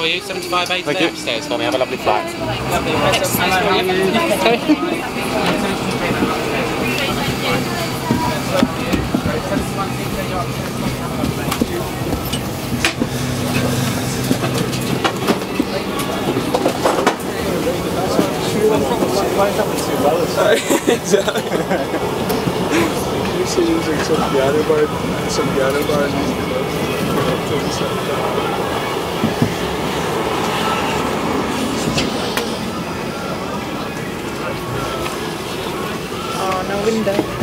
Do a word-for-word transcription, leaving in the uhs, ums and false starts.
you. seventy-five eighty Thank there you. upstairs for me. Have a lovely flight. Lovely. Exactly. You see using some Ladybird, some Ladybird. Oh, no window.